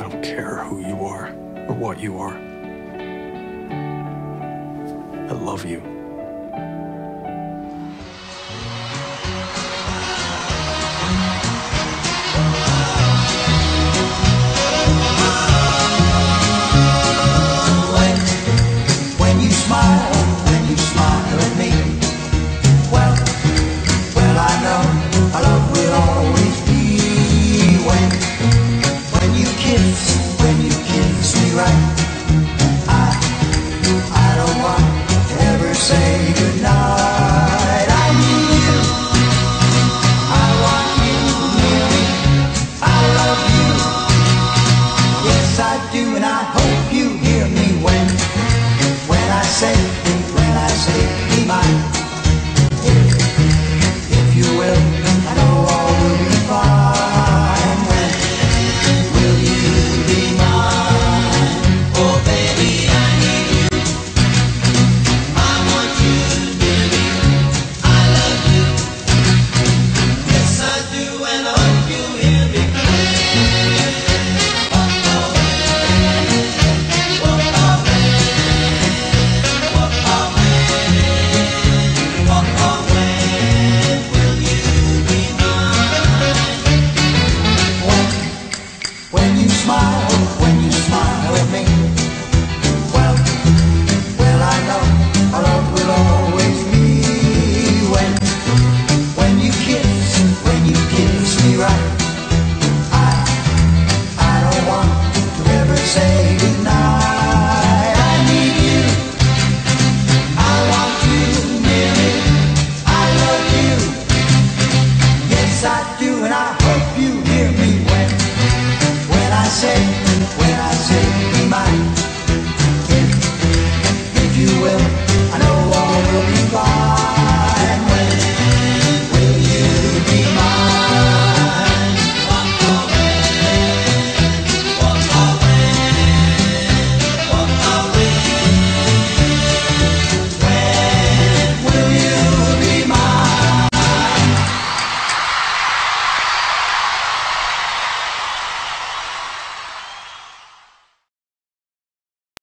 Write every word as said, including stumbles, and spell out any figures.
don't care who you are or what you are. I love you. When, when you smile, when you smile at me, well, well I know our love will always be. When, when you kiss, when you kiss me right, I, I don't want to ever say goodnight. I need you, I want you near me, I love you, yes I do, and I hope you hear me when, when I say, when I say be mine. If, if you will, I know all will be fine. When will you be mine? Oh baby, I need you, I want you near me, I love you, yes I do, and I hope you hear me. Oh, oh, oh, oh, oh, oh, oh, oh, when will you be mine? When, when you smile, when you smile at me,